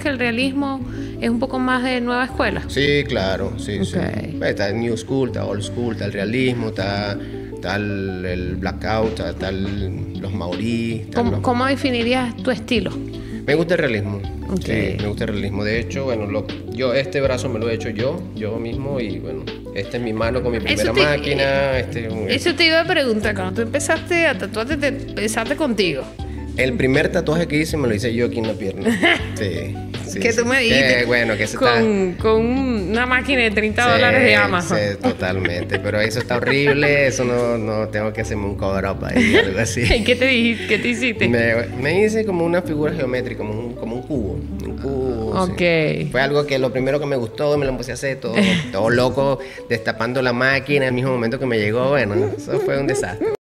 que el realismo es un poco más de nueva escuela. Sí, claro, sí, sí. Ok. Está el New School, está Old School, está el realismo, está el Blackout, está los Maorí. ¿Cómo definirías tu estilo? Me gusta el realismo. Ok. Sí, me gusta el realismo. De hecho, bueno, yo este brazo me lo he hecho yo mismo, y bueno, esta es mi mano con mi primera máquina. Eso te iba a preguntar, cuando tú empezaste a tatuarte, te empezaste contigo. El primer tatuaje que hice me lo hice yo aquí en la pierna. Sí. Sí, Que sí. tú me dijiste Bueno, que eso con una máquina de $30 de Amazon. Sí, totalmente. Pero eso está horrible. Eso no tengo que hacerme un cover-up ahí, algo así. ¿Y qué te dijiste? ¿Qué te hiciste? Me hice como una figura geométrica, como un cubo. Un cubo. Ok. Sí. Fue algo que lo primero que me gustó, me lo empecé a hacer todo loco, destapando la máquina. En el mismo momento que me llegó, bueno, eso fue un desastre.